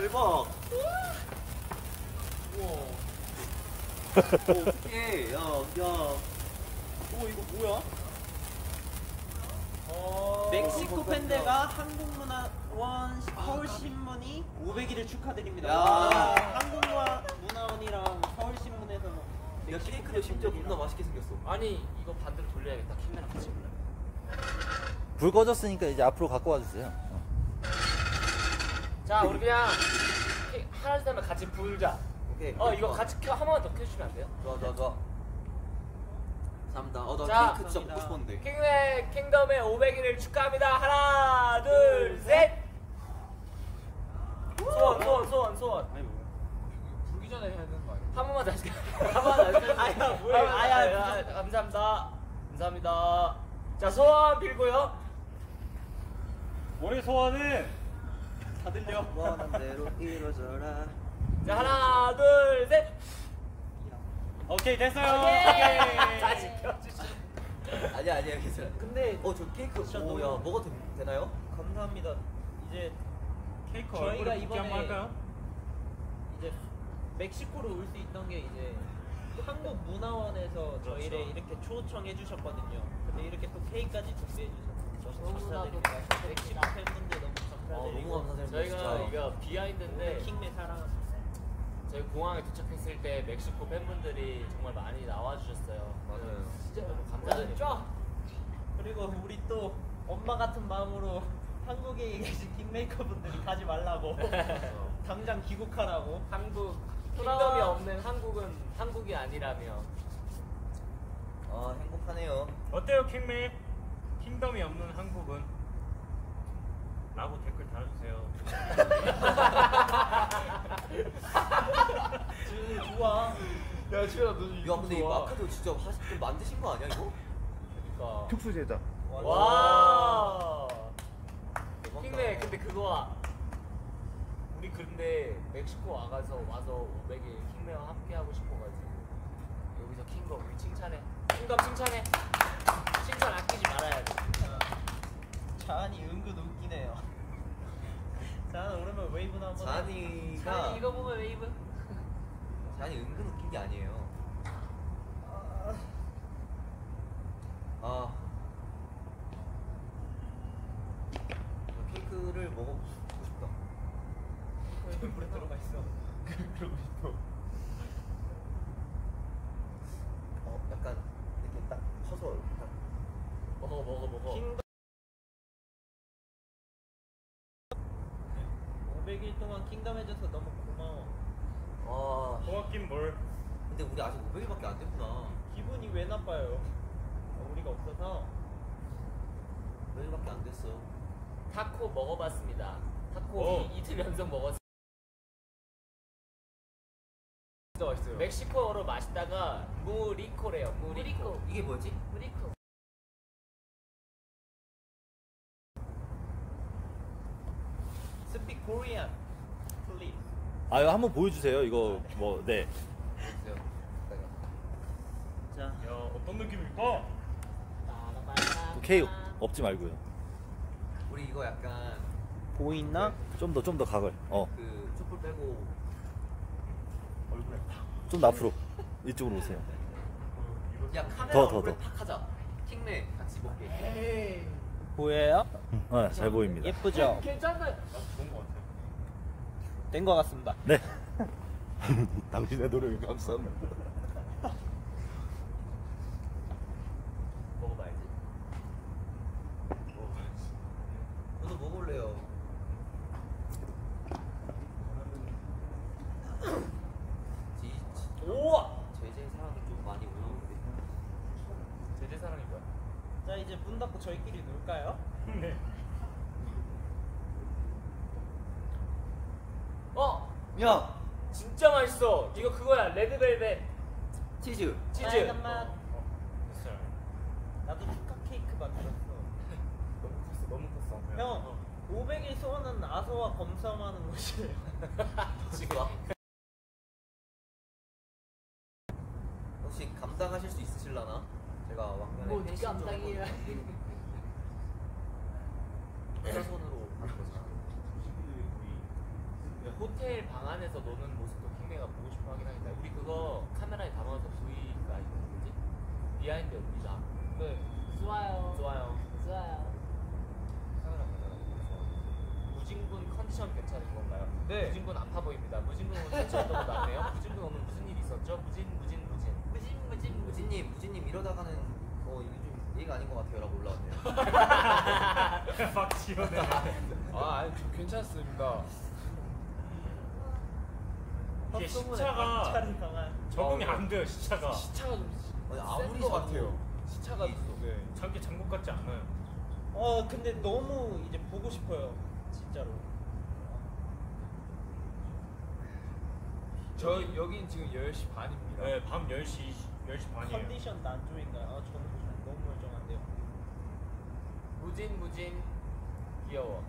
대박. 우와. 어떡해. 야. 이거 뭐야? 멕시코 팬데가 한국문화원 서울신문이 500일을 축하드립니다. 한국문화원이랑 서울신문에서 야, 케이크도 심지어 겁나 맛있게 생겼어. 아니 이거 반대로 돌려야겠다. 킹맨랑 같이 불러. 불 꺼졌으니까 이제 앞으로 갖고 와주세요. 자 우리 그냥 하나 둘 같이 불자. 오케이. 이거 같이 한 번만 더 켜주시면 안 돼요? 좋아. 감사합니다. 나 자, 케이크 진짜 먹고 싶었는데. 킹맨 킹덤의 500일을 축하합니다. 하나 둘 셋. 소원. 아니 뭐야? 불기 전에 해야 되는 거 아니야? 한 번만 다시. 한 번만 다시. 아야. 감사합니다. 자 소원 빌고요. 우리 소원은 다 들려. 원한 대로 이루어져라. 자 하나 둘 셋. 오케이 됐어요. 다 지켜주시. 아니야 괜찮아. 근데 저 케이크 야 먹어도 되나요? 감사합니다. 이제 케이크 저희가 얼굴에 붓기 한번 이번에 할까요? 이제 멕시코로 올 수 있던 게 이제 한국 문화원에서 저희를 이렇게 초청해 주셨거든요. 근데 이렇게 또 케이크까지 준비해 주셔서 너무 감사드립니다. 멕시코 팬분들 너무 감사드리고 너무 감사드립니다. 저희가 진짜. 이거 비하인드인데 킹맨 사랑합니다. 저희 공항에 도착했을 때 멕시코 팬분들이 정말 많이 나와주셨어요. 맞아요. 진짜 너무 감사드립니다. 그리고 우리 또 엄마 같은 마음으로 한국에 계신 킹메이커 분들이 가지 말라고 당장 귀국하라고. 한국 킹덤이 없는 한국은 한국이 아니라며. 행복하네요. 어때요 킹맨? 킹덤이 없는 한국은? 라고 댓글 달아주세요. 좋아. 야 지현아 너 야 근데 이 마크도 진짜 좀 만드신 거 아니야 이거? 그러니까. 특수 제작. 와. 대박이다. 킹맨 근데 그거 우리 근데 멕시코 와서 500일 킹맨과 함께 하고 싶어가지고 여기서 킹덤 우리 칭찬해. 킹덤 칭찬해. 칭찬 아끼지 말아야 돼. 자한이 은근 웃기네요. 자한 오랜만에 웨이브나 한번. 자한이가 이거 보면 웨이브. 자한이 은근 웃긴 게 아니에요. 케이크를 먹어보고 싶다. 물에 들어가 있어. 그러고 싶어. 약간 이렇게 딱 커서 딱 먹어. 킹덤 500일 동안 킹덤 해줘서 너무 고마워. 고맙긴 뭘. 근데 우리 아직 500일밖에 안 됐구나. 기분이 왜 나빠요? 우리가 없어서. 500일밖에 안 됐어. 타코 먹어봤습니다. 타코 이틀 연속 먹었어요. 진짜 맛있어요. 멕시코어로 마시다가 무리코래요. 무리코. 이게 뭐지? 무리코. Speak Korean, please. 이거 한번 보여주세요. 이거 뭐 네. 자, 야 어떤 느낌일까? 케이크 없지 말고요. 우리 이거 약간 보이나? 좀 더 각을. 그 촛불 빼고 얼굴에 좀 더 앞으로. 이쪽으로 오세요. 야 카메라 더, 얼굴에 더. 탁 하자. 킹맨 같이 먹게. 보여요? 네, 잘 보입니다. 예쁘죠? 괜찮아요. 좋은 거 같아. 된 것 같습니다. 네. 당신의 노력에 감사합니다. 먹어봐야지. 저도 먹어볼래요. 우와. 제제 사랑이 좀 많이 올라오는데. 제재 사랑이 뭐야? 자, 이제 문 닫고 저희끼리 놀까요? 네. 야 진짜 맛있어. 이거 그거야. 레드벨벳 치즈. 치즈. 빨간 맛. 됐어요. 나도 축하 케이크 만들었어. 너무 컸어. 형, 500일 소원은 아서와 검사하는 것이에요. 지금 혹시 감당하실 수 있으실라나? 제가 왕년에 뭐 펜싱 네가 좀 감당이야. 혼자손으로 하는 거잖아. 호텔 방 안에서 노는 모습도 킹메가 보고 싶어 하긴 하겠다. 우리 그거 카메라에 담아서 V가 있는 거지? 비하인드 올리자. 네. 좋아요. 좋아요. 좋아요. 카메라 보자. 무진군 컨디션 괜찮은 건가요? 네. 무진군 아파 보입니다. 무진군 오늘 텐션 너무 낮네요. 무진군 오늘 무슨 일 있었죠? 무진. 무진님 이러다가는 이게 좀 예의가 아닌 것 같아요라고 올라왔네요. 막 지어내. 아니 저 괜찮습니다. 이게 시차가 관찰이 강한. 적응이 안 돼요. 시차가 시차가 좀 아무리 센것 봐도 같아요. 시차가 네. 장기 장국 같지 않아요. 근데 너무 이제 보고 싶어요. 진짜로. 저 여긴 지금 10시 반입니다. 네, 밤 10시 반이에요. 컨디션 안 좋은가요? 저는 너무 멀쩡한데요. 무진 귀여워.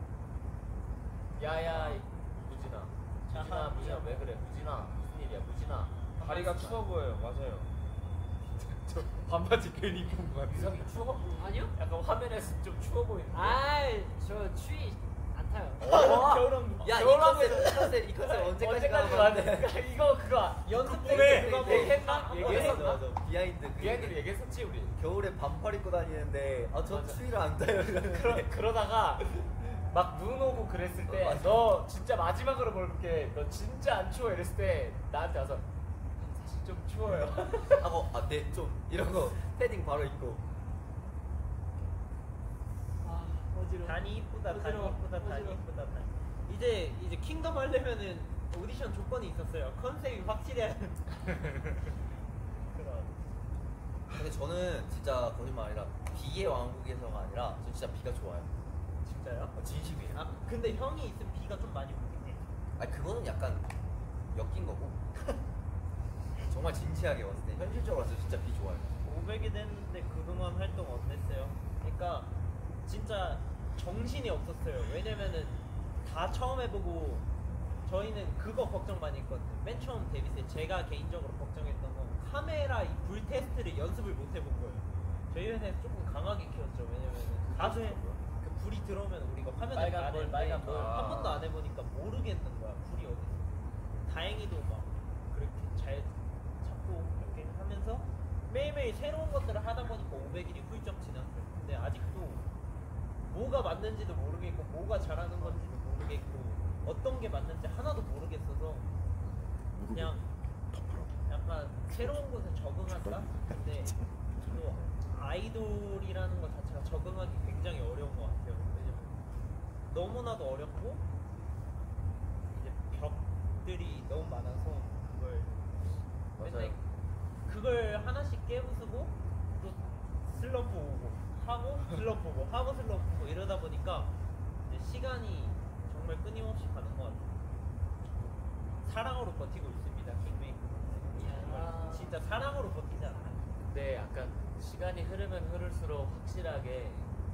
야야 무진아. 무진아 왜 그래? 무진아 무슨 일이야? 무진아. 다리가 추워 보여요. 맞아요. 저 반바지 괜히 입고 온 것 같아요. 유석이 추워? 아니요? 약간 화면에서 좀 추워 보이는데. 아이 저 추위 안 타요. 겨울왕국. 야, 이 컨셉 언제까지 가는 가는데? 건데? 이거 그거 연습 그거네. 때 그거 얘기했나? 얘기했었나? 맞아. 비하인드. 비하인드로 얘기했었지 우리. 겨울에 반팔 입고 다니는데 전 맞아. 추위를 안 타요. 이러는데. 그러다가 막 눈 오고 그랬을 때 맞아. 너 진짜 마지막으로 볼게 너 진짜 안 추워 이랬을 때 나한테 와서 사실 좀 추워요. 하고 네, 좀 이런 거 패딩 바로 입고. 아 어지러워. 단이 이쁘다. 단이 어지러워. 이쁘다. 단이 어지러워. 이쁘다. 단이. 이제 킹덤 하려면은 오디션 조건이 있었어요. 컨셉이 확실해야 하는. 그런. 근데 저는 진짜 거짓말 아니라 비의 왕국에서가 아니라 저 진짜 비가 좋아요. 진짜요? 진심이에요. 아 근데 형이 있으면 비가 좀 많이 오긴 해. 아니 그거는 약간 엮인 거고. 정말 진지하게 봤을 때 현실적으로 봤을 때 진짜 비 좋아요. 500이 됐는데 그동안 활동 어땠어요? 그러니까 진짜 정신이 없었어요. 왜냐면은 다 처음 해보고 저희는 그거 걱정 많이 했거든요. 맨 처음 데뷔 때 제가 개인적으로 걱정했던 건 카메라 이 불 테스트를 연습을 못 해본 거예요. 저희 회사에서 조금 강하게 키웠죠. 왜냐면은 다들 그 불이 들어오면 우리가 화면에 빨간 봐야 불, 되는데 빨간 불. 한 번도 안 해보니까 모르겠는 거야. 불이 어디 있어. 다행히도 막 그렇게 잘 잡고 이렇게 하면서 매일매일 새로운 것들을 하다 보니까 500일이 훌쩍 지났어요. 근데 아직도 뭐가 맞는지도 모르겠고 뭐가 잘하는 건지도 모르겠고 어떤 게 맞는지 하나도 모르겠어서 그냥 약간 새로운 곳에 적응한다? 근데 또 아이돌이라는 것 자체가 적응하기 굉장히 어려운 것 같아요. 왜냐면 너무나도 어렵고 이제 벽들이 너무 많아서 그걸 맨날 그걸 하나씩 깨부수고 또 슬럼프 오고 하고 슬럼프 오고 하고 슬럼프 오고 이러다 보니까 이제 시간이 정말 끊임없이 가는 것 같아요. 사랑으로 버티고 있습니다, 킹메이커. 정말 진짜 사랑으로 버티지 않아요. 근데 약간 시간이 흐르면 흐를수록 확실하게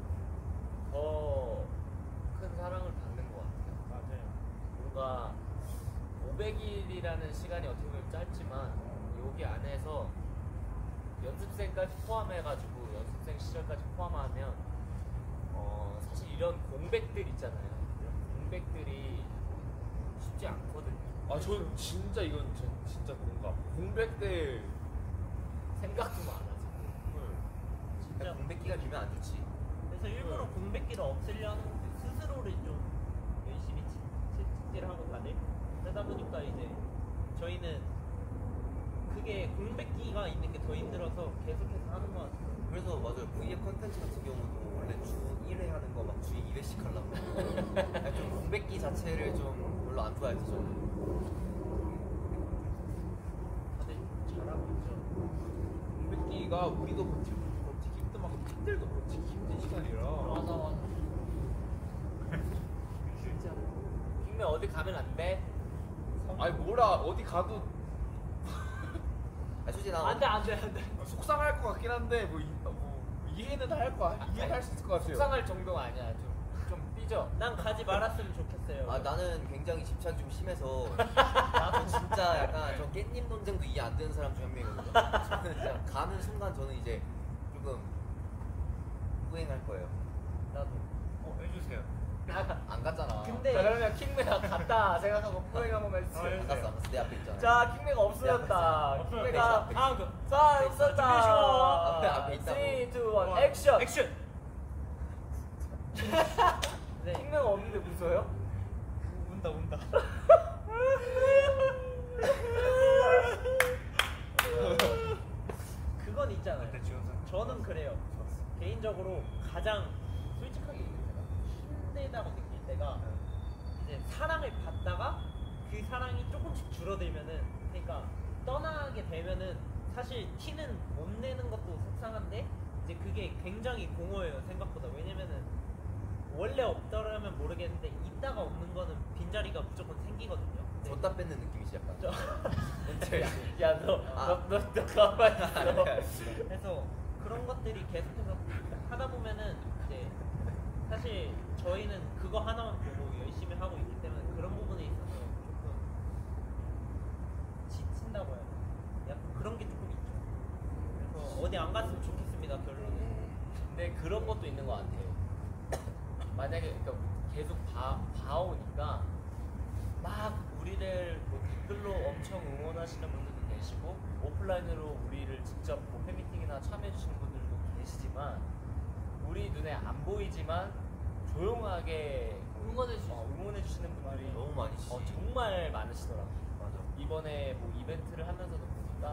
더 큰 사랑을 받는 것 같아요. 맞아요. 뭔가 500일이라는 시간이 어떻게 보면 짧지만 여기 안에서 연습생까지 포함해가지고 연습생 시절까지 포함하면 사실 이런 공백들 있잖아요. 이런 공백들이 쉽지 않거든요. 전 진짜 이건 진짜 공감. 공백 때 생각도 많아지고. 진짜 공백기가 길면 안 좋지. 그래서 일부러 공백기를 없애려는 것도 스스로를 좀 열심히 찌질하고 다들 그러다 보니까 이제 저희는 그게 공백기가 있는 게 더 힘들어서 계속해서 하는 것 같아요. 그래서 맞아요. V의 컨텐츠 같은 경우도 원래 주 1회 하는 거 막 주 2회씩 하려고. 아니, 좀 공백기 자체를 좀 별로 안 좋아해서 저는. 다들 잘하고 있죠. 공백기가 우리도 버티기 힘든 만큼 팬들도 버티기 힘든 시간이라. 맞아. 진짜. 킹맨 어디 가면 안 돼? 아니 뭐라 어디 가도 솔직히 난 안돼. 속상할 것 같긴 한데 뭐 이해는 할 수 있을 것 같아요. 속상할 정도가 아니야. 좀 삐져. 난 가지 말았으면 좋겠어요. 나는 굉장히 집착이 좀 심해서 나도 진짜 약간 저 깻잎 논쟁도 이해 안 되는 사람 중 한 명이거든요. 저는 진짜 가는 순간 저는 이제 조금 후행할 거예요. 나도. 해주세요. 안 갔잖아. 근데 자 그러면 킹메가 갔다 생각하고 포행 한번 해주세요. 안 갔어 안 갔어 내 앞에 있잖아. 자 킹메가 없어졌다. 없어졌다. 킹메가 다음 거. 자 없었다. 앞에 있다고. 3, 2, 1 액션. 액션. 네. 킹메가 없는데 웃어요? 운다. 그건 있잖아요. 어때 지원선? 저는 그래요. 개인적으로 가장 솔직하게 얘기해요. 힘들다고 느낄 때가 이제 사랑을 받다가 그 사랑이 조금씩 줄어들면은, 그러니까 떠나게 되면은 사실 티는 못 내는 것도 속상한데 이제 그게 굉장히 공허해요 생각보다. 왜냐면은 원래 없더라면 모르겠는데 있다가 없는 거는 빈자리가 무조건 생기거든요. 근데 줬다 뺏는 느낌이지 약간. 야너 가만히 있어. 그래서 그런 것들이 계속해서 하다 보면은 이제 사실 저희는 그거 하나만 보고 열심히 하고 있기 때문에 그런 부분에 있어서 조금 지친다고 해야 되나? 약간 그런 게 조금 있죠. 그래서 어디 안 갔으면 좋겠습니다 결론은. 근데 그런 것도 있는 것 같아요. 만약에 그러니까 계속 봐오니까 막 우리를 뭐 댓글로 엄청 응원하시는 분들도 계시고 오프라인으로 우리를 직접 뭐 팬미팅이나 참여해주시는 분들도 계시지만 우리 눈에 안 보이지만 조용하게 응원해주시는 분들이 너무 많이시. 정말 많으시더라고요. 맞아. 이번에 뭐 이벤트를 하면서도 보니까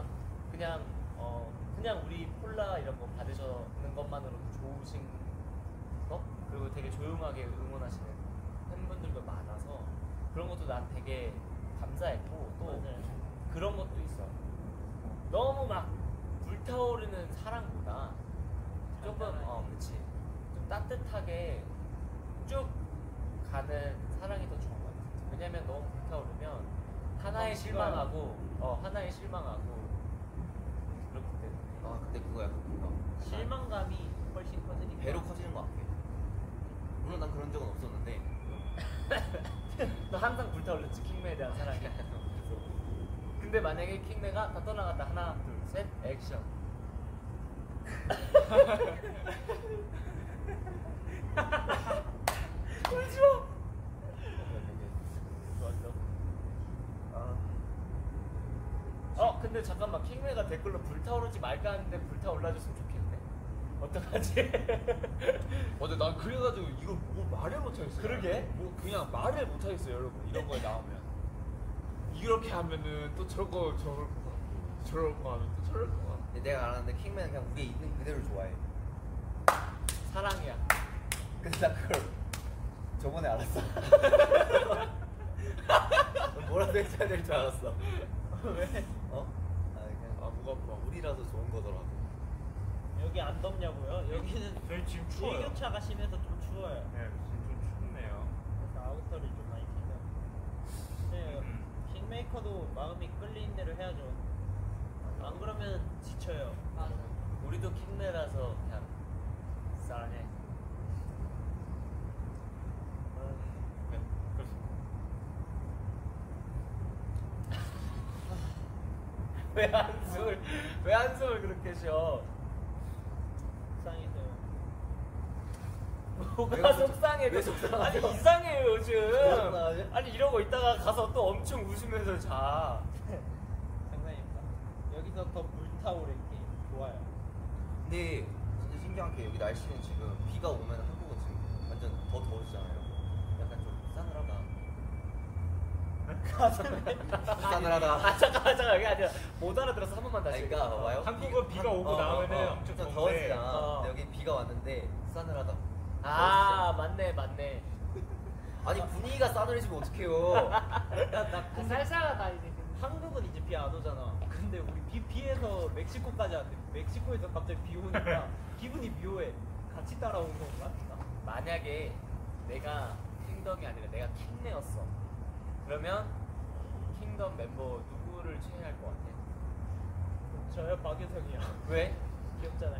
그냥 우리 폴라 이런 거 받으시는 것만으로도 좋으신 거 그리고 되게 조용하게 응원하시는 팬분들도 많아서 그런 것도 난 되게 감사했고 또 맞아요. 그런 것도 있어. 너무 막 불타오르는 사랑보다 조금 그치 좀 따뜻하게 쭉 가는 사랑이 더 좋은 것 같아. 왜냐면 너무 불타오르면 하나에 실망하고 그렇기 때문에 아 근데 그거 약간 실망감이 훨씬 커지니까. 배로 커지는 것 같아. 물론 난 그런 적은 없었는데. 너 항상 불타올랐지 킹메에 대한 사랑이. 근데 만약에 킹메가 다 떠나간다 하나 둘 셋 액션. 울지 마. 좋았어. 근데 잠깐만 킹메가 댓글로 불타오르지 말까 하는데 불타올라줬으면 좋겠네. 어떡하지? 맞아 난 그래가지고 이거 뭐 말을 못하겠어요. 그러게. 뭐 그냥 말을 못하겠어요 여러분. 이런 거에 나오면 이렇게 하면은 또 저럴 거 같고 저럴 거 하면 또 저럴 거 같고. 근데 내가 알았는데 킹맨은 그냥 우리의 있는 그대로 좋아해. 사랑이야. 근데 나 그걸 저번에 알았어. 뭐라도 해줘야 될 줄 알았어. 왜? 어? 그냥 아 뭐가 아파. 우리라서 좋은 거더라고. 여기 안 덥냐고요? 여기는 저희 지금 추워요. 일교차가 심해서 좀 추워요. 네, 지금 좀 춥네요. 그래서 아우터를 좀 많이 챙겨. 네, 킹메이커도 마음이 끌리는 대로 해야죠. 안 그러면 지쳐요. 맞아. 우리도 킹메라서 그냥 사랑해. 네, 그렇습니다. 왜 한숨을 그렇게 쉬어? 속상해서요. 뭐가 속상해? 왜 속상하죠? 아니 이상해요 요즘. 속상하지? 아니 이러고 있다가 가서 또 엄청 웃으면서 자. 장난입니다. 여기서 더 불타오르게 좋아요. 근데 진짜 신기한 게 여기 날씨는 지금 비가 오면 한국은 지금 완전 더 더워지잖아요. 약간 좀 싸늘하다. 싸늘하다. 아 잠깐 이게 아니라 못 알아들어서 한 번만 다시. 아니, 그러니까 봐봐요. 한국은 비가 오고 나면은 엄청 좀 더운데. 더워지잖아. 근데 여기 비가 왔는데 싸늘하다. 아 맞네. 아니 분위기가 싸늘해지면 어떡해요. 나 쌀쌀하다 이제. 한국은 이제 비 안 오잖아. 근데 우리 비에서 멕시코까지 왔는데 멕시코에서 갑자기 비 오니까 기분이 묘해. 같이 따라온 건가? 만약에 내가 킹덤이 아니라 내가 킹메였어. 그러면 킹덤 멤버 누구를 최애할 것 같아? 저요 박유성이요. 왜? 귀엽잖아요.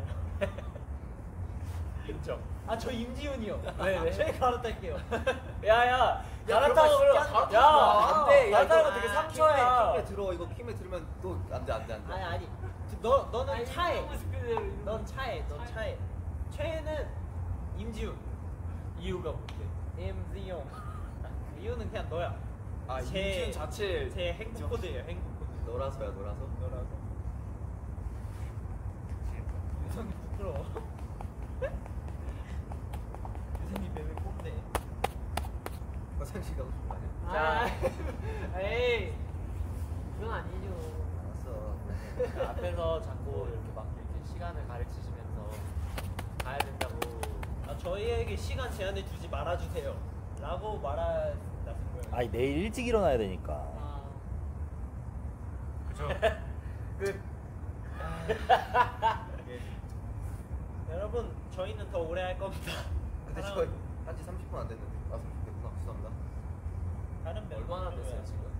인정. 아 저 임지훈이요. 왜? 제가 갈아탈게요. 야야 그런 거 갈아타고 그래. 신기한 거 야 안 돼. 갈아타는 거 이거 되게 상처야. 킴에 들어. 이거 킴에 들으면 또 안돼. 아니 너는 아니, 차에. 너무 스피드로 넌 차에. 최애는 임지훈. 이유가 뭔데? 임지용. 이유는 그냥 너야. 아 제- 임지훈 자체 제 행복 코드예요. 행복 코드. 너라서야 너라서. 너라고. 유성이 부끄러워. 유성이 매일 꼰대. 화장실 가고 싶은 거 아니야? 아, 에이, 그건 아니죠. 알았어. 그 앞에서 자꾸 이렇게 막 이렇게 시간을 가르치시면서 가야 된다고. 아, 저희에게 시간 제한을 두지 말아주세요. 라고 말한다 거예요. 아니 내일 일찍 일어나야 되니까. 아, 그죠? 끝. 여러분, 저희는 더 오래 할 겁니다. 근데 다른- 저희 한지 30분 안 됐는데. 아 30분 됐구나. 죄송합니다. 다른 얼마나 멤버들은 됐어요 지금?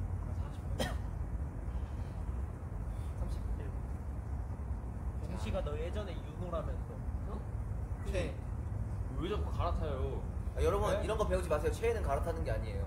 30분. 동시가 너 예전에 윤호라면서. 어? 최. 왜 자꾸 갈아타요? 아, 여러분 네? 이런 거 배우지 마세요. 최애는 갈아타는 게 아니에요.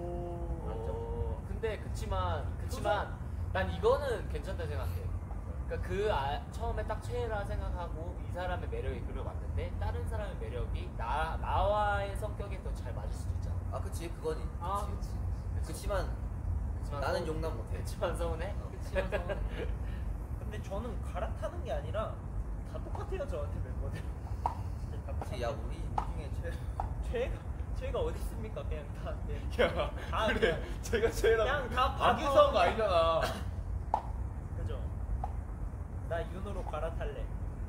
근데 그치만 난 이거는 괜찮다 생각해. 그러니까 처음에 딱 최애라 생각하고 이 사람의 매력이 끌어왔는데 다른 사람의 매력이 나와의 성격에 더 잘 맞을 수도 있잖아. 아 그치 그건 아, 그치. 그치만 나는 용납 못해. 그치만 서운해. 그치만 서운해. 근데 저는 갈아타는 게 아니라 다 똑같아요, 저한테 멤버들. 진짜 다 그치 야 똑같아요. 우리 중에 죄가 어디 있습니까? 그냥 다. 그냥 야 아, 그래 제가 제일 그냥 다 안 박유성 무서운 거 아니잖아. 그죠? 나 윤호로 갈아탈래.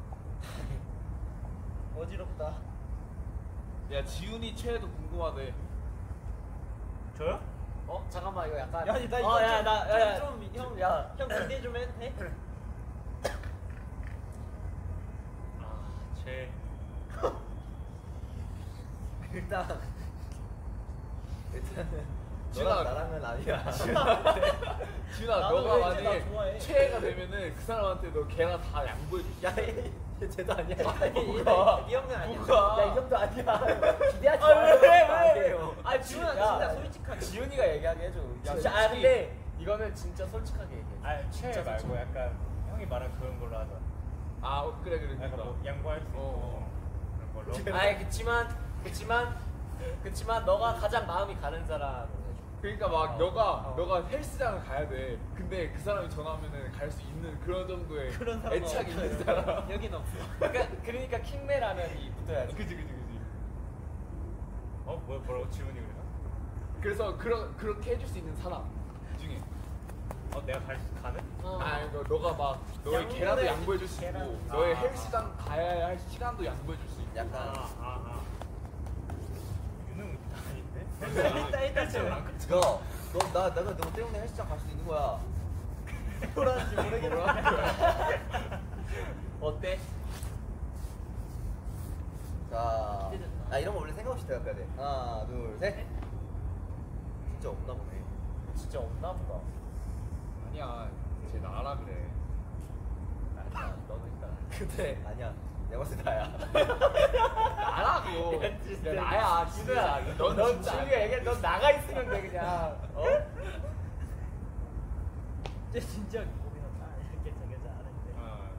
어지럽다. 야 지훈이 최애도 궁금하네. 저요? 어 잠깐만 이거 약간. 야, 나 이거 야, 형, 야. 형 기대 좀 해도 돼? 제 일단은 지훈아. 너랑 나랑은 아니야. 지훈아 나도 너가 왜 이제 나 만약에 좋아해? 최애가 되면은 그 사람한테 너 걔나 다 양보해 줄 수 있어. 얘 쟤도 아니야. 이 형은 아니야. 뭐가? 야 이 형도 아니야. 기대하지 아, 마요. 왜? 아니에요. 아, 지훈아 야, 진짜 솔직하게. 지훈이가 얘기하게 해줘. 솔직히. 아 근데 이거는 진짜 솔직하게 얘기해. 아, 최애 말고 약간 형이 말한 그런 걸로 하자. 아 그래 약간 뭐 양보할 수 있고 그런 걸로. 아니 그치만 너가 가장 마음이 가는 사람. 그러니까 막 너가 헬스장을 가야 돼. 근데 그 사람이 전화하면은 갈 수 있는 그런 정도의 그런 사람 애착이 있는 사람. 여긴 없어. 그러니까 킹메라면이 붙어야지. 그지. 뭐라고 지훈이 그래요? 그래서 그렇게 해줄 수 있는 사람 중에. 내가 가는? 어. 아 너가 막 너의 양보해. 계란도 양보해 줄 수 있고 계란. 너의 헬스장 가야 할 시간도 양보해 줄 수 있고. 약간 유능 아닌데? 일단 좀 내가 너 때문에 헬스장 갈 수 있는 거야. 뭐라는지 모르겠어. 어때? 자, 기대된다. 이런 거 원래 생각 없이 대답해야 돼. 하나, 둘, 셋. 진짜 없나 보네. 진짜 없나 보다. 아니야 쟤 나라 그래. 아니야, 너는 일단. 근데 아니야. 내가 봤을 때 나야. 나라고. 진짜. 나야 진짜. 넌 진짜. 지훈이가 얘기해. 넌 나가 있으면 돼 그냥. 어? 쟤 진짜 고민한다. 괜찮아 아는데.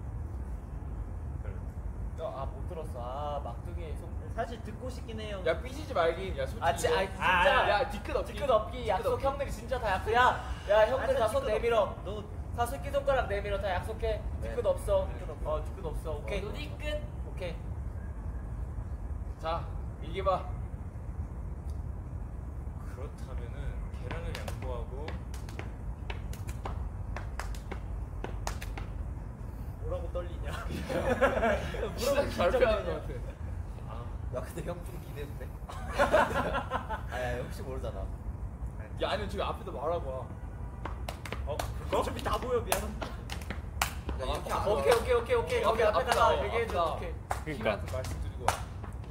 못 들었어. 막둥이 속. 사실 듣고 싶긴 해요. 야 삐지지 말긴. 야 솔직히. 진짜. 야 뒤끝 없기. 뒤끝 없기 약속 형들이 진짜 다 약속. 야 형들 다 손 내밀어. 너 다 새끼 손가락 내밀어. 다 약속해. 뒤끝 없어. 뒤끝 없어. 뒤끝 없어. 오케이. 눈이 끝. 오케이. 자 이게 봐. 그렇다면은 계란을 양보하고 뭐라고 떨리냐? 시작 발표하는 것 같아. 야 근데 형 좀 기대도 돼? 아야 혹시 모르잖아. 야 아니면 저기 앞에다 말하고 와. 어차피 다 보여 미안. 야 이렇게 안 오케이. 거기 앞에다가 얘기해줘. 오케이. 팀한테 말씀드리고 와.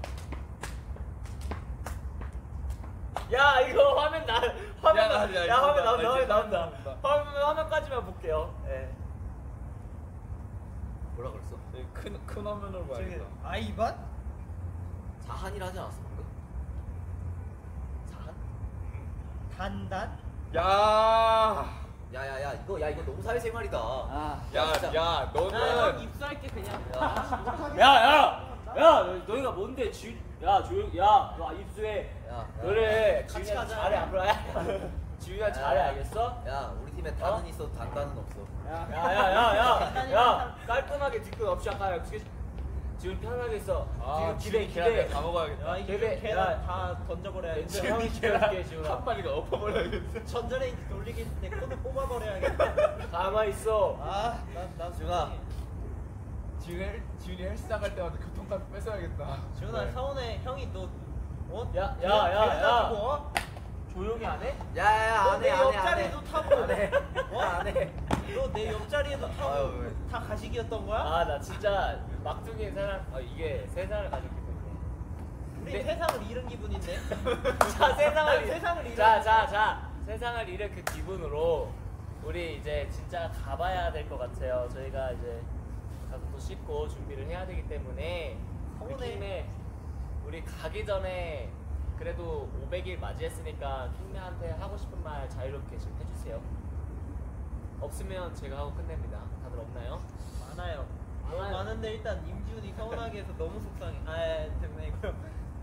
야 이거 화면 화면 야, 화면 이제 나온다. 나온다. 화면까지만 볼게요. 예. 뭐라 그랬어? 큰 화면으로 저기 봐야겠다. 아이반? 자한이라 하지 않았어 방금? 자한? 단단? 야. 야야야 이거 너무 사회생활이다. 진짜. 야 나 형 너는 입수할게 그냥. 야 너희가 뭔데 야 조용. 야너 입수해. 야, 너네 같이 지훈이한테 가자. 잘해 안 그래? 지훈이한테 잘해 알겠어? 야, 우리 팀에 단은 있어도 단단은 없어. 야야야야야 깔끔하게 뒤끝 없이 아까 지금 편하게 있어. 아, 지금 계란 다 먹어야겠다. 야 이거 걔네, 계란 야. 다 던져버려야겠다. 지훈이 형이 시켜줄게 지훈아. 한 마리가 엎어버려야겠어. 전자레인지 돌리기 있을 때 코드 뽑아버려야겠다. 가만 있어. 난 지훈아. 지훈이 헬스장 갈 때마다 교통카드 뺏어야겠다. 지훈아 서운해. 형이 너 어? 야, 개- 야, 야, 개를 야. 가지고 어? 조용히 안 해? 야야야, 너 내 옆자리에도 타고 안 해. 너 내 옆자리에도 타고 아유, 왜. 다 가식이었던 거야? 아 나 진짜 막둥이 사람 이게 세상을 가졌기 때문에. 우리 네. 세상을 잃은 기분인데. 자 세상을 난 세상을 잃은 자 세상을 잃은 그 기분으로 우리 이제 진짜 가봐야 될 것 같아요. 저희가 이제 가서 또 씻고 준비를 해야 되기 때문에 우리 서운해. 팀에 우리 가기 전에 그래도 500일 맞이했으니까 킹맨한테 하고 싶은 말 자유롭게 지금 해주세요. 없으면 제가 하고 끝냅니다. 다들 없나요? 많아요. 너무 많아요. 많은데 일단 임지훈이 서운하게 해서 너무 속상해. 장난이고요.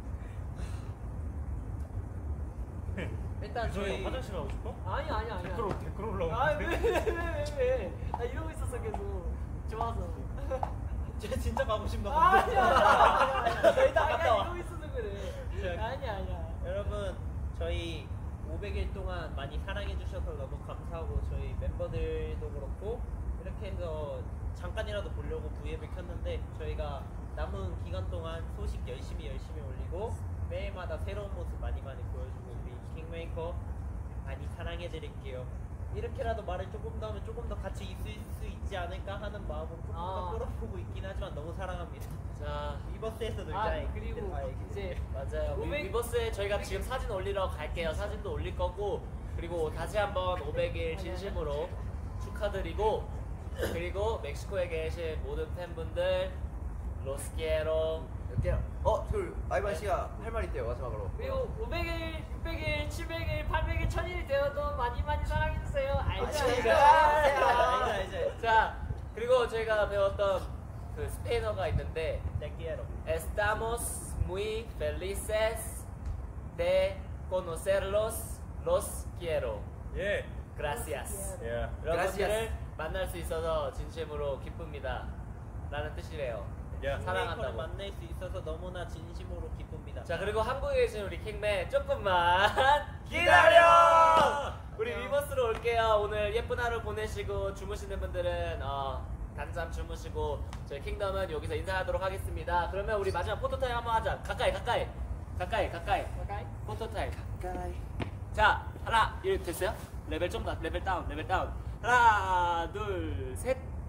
일단 저희 화장실 가고 싶어? 아니 아니야. 댓글 올라오는데. 아왜왜왜 나 이러고 있었어 계속. 좋아서. 쟤 진짜 가고 싶나 아니야. 나 일단 갔다 아니야 와. 이러고 있어서 그래. 자, 아니야. 여러분 저희 500일 동안 많이 사랑해 주셔서 너무 감사하고 저희 멤버들도 그렇고 이렇게 해서 잠깐이라도 보려고 V앱을 켰는데 저희가 남은 기간 동안 소식 열심히 올리고 매일마다 새로운 모습 많이 보여주고 우리 킹메이커 많이 사랑해 드릴게요. 이렇게라도 말을 조금 더 하면 조금 더 같이 있을 수 있지 않을까 하는 마음은 조금 더 아. 끌어보고 있긴 하지만 너무 사랑합니다. 자 리버스에서 놀자. 아 그리고 이제 맞아요. 500 위버스에 저희가 지금 사진 올리러 갈게요. 사진도 올릴 거고 그리고 다시 한번 500일 진심으로 축하드리고 그리고 멕시코에 계신 모든 팬분들 로스키에로 이렇게 아이반 씨가 할 말 있대요 마지막으로. 그리고 500일, 600일, 700일, 800일, 1000일이 되어도 많이 알려주세요. 알죠? 알죠. 자 그리고 저희가 배웠던 그 스페인어가 있는데 Te quiero. Estamos muy felices de conocerlos. Los quiero. 예. Gracias. 예. 여러분들을 만날 수 있어서 진심으로 기쁩니다. 라는 뜻이래요. 야. 사랑한다고. 만날 수 있어서 너무나 진심으로 기쁩니다. 자 그리고 한국에 계신 우리 킹맨 조금만 기다려! 우리 리버스로 올게요. 오늘 예쁜 하루 보내시고 주무시는 분들은 단잠 주무시고 저희 킹덤은 여기서 인사하도록 하겠습니다. 그러면 우리 마지막 포토타임 한번 하자. 가까이 가까이? 포토타임 자 하나 1 됐어요? 레벨 다운 하나 둘 셋